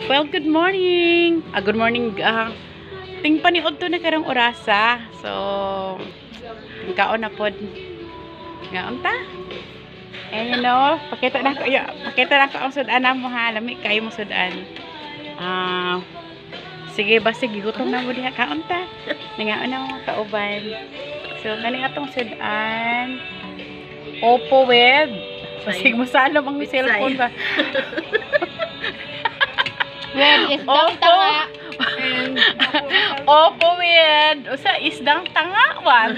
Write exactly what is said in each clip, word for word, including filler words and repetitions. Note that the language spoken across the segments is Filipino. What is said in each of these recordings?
Well, good morning. Ah, good morning. Ah, ting paniod to na karong orasa. So, kaon na pod. Ngaon ta? And you know, pakita na ko, ya, pakita na ko ang sudan mo ha. Lami kayo mo sudan. Ah, sige ba sige gutom na mo diha kaon ta. Nangaon na mo kauban. So, kani atong sudan. Oppo with. Pasig mo salom ang cellphone ba. With isdang tanga. And Opo with. Usa isdang tanga wan.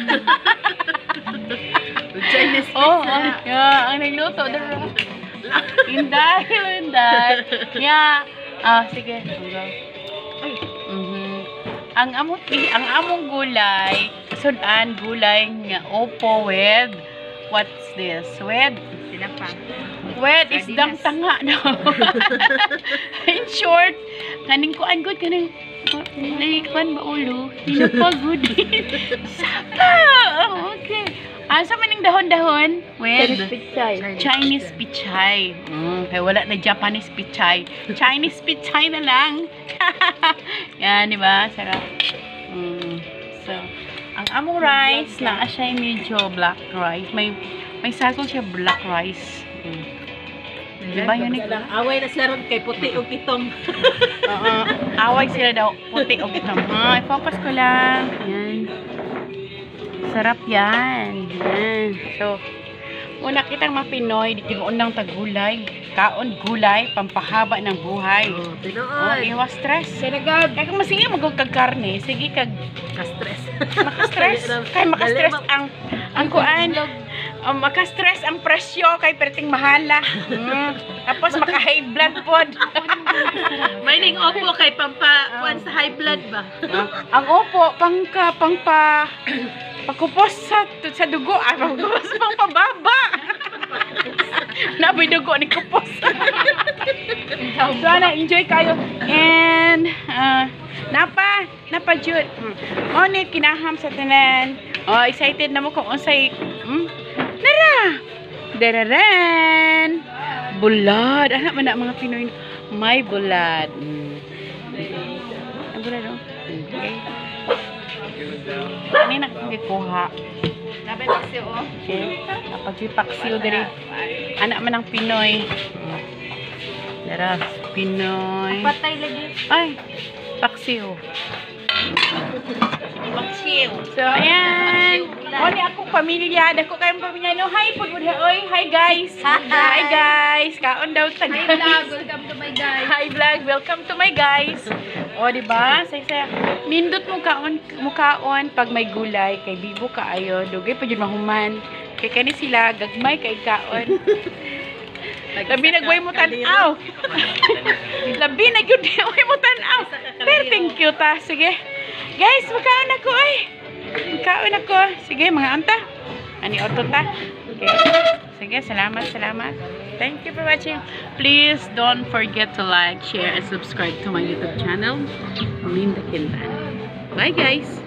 Chinese Oh, ang, yeah, ang nagluto dara. Inday, inday. Yeah. Ah, sige. Mhm. Ang among ang among gulay, sudan gulay nga opo with what's this? With sinapang. Wet is dang tanga no. In short, kaning kuan good kaning kaning kuan ba ulo. Hinapagod. Saka. Oh, okay. Asa man ning dahon-dahon? With Pichay. Chinese pichay. Mm, kay wala na Japanese pichay. Chinese pichay na lang. Yan, di ba? Sarap. Mm. So, ang among rice na siya medyo black rice. May may sakol siya black rice. Mm. Diba yun eh? Away na sila ron kay puti o kitong. Oo. Away sila daw. Puti o kitong. Ah, i-focus ko lang. Yan. Sarap yan. Yan. So, una kitang mga Pinoy, di unang tagulay. Kaon gulay, pampahaba ng buhay. Oh, Oh, tinood. iwas stress. Sinagab. Kaya kung masige magog kag karne, sige kag Ka-stress. maka-stress. Kay maka-stress ang ang kuan. Um, maka-stress ang presyo kay perting mahala. Mm. Tapos maka-high blood pod. May ning opo kay pampa kuan sa high blood ba? Ang opo pangka pangpa pakupos sa sa dugo ay pakupos pang pababa. Naboy dugo ni kupos. So ana enjoy kayo and uh, napa napa jud. Mo ni kinaham sa tanan. Oh, excited na mo kung unsay hmm? Nara! Dararan! Bulad! Anak man na mga Pinoy. May bulad. Mm. Ang bulad o? Okay. Ano na kong gikuha? Nabe paksiw o. Okay. Kapag yung paksiw diri. Anak man ng Pinoy. Dara. Pinoy. Patay lagi. Ay! Paksiw. Paksiw. So, ayan. O, ni akong pamilya. Dako kayong pamilya. No, hi, pagbuda. Oy, hi, guys. Hi, guys. Kaon daw ta, Hi guys. vlog, welcome to my guys. Hi, vlog. Welcome to my guys. O, diba? Saya-saya. Nindot mo kaon, mo kaon pag may gulay. Kay bibo ka ayo. Dugay pa dyan mahuman. Kay kani sila, gagmay kay kaon. Labi nagway mo tanaw. Labi nagway mo tanaw. Pero thank you ta. Sige. Guys, magkaon ako ay. Magkaon ako. Sige, mga anta. Ani orto ta. Okay. Sige, salamat, salamat. Thank you for watching. Please don't forget to like, share, and subscribe to my YouTube channel. Linda Quintana. Bye guys.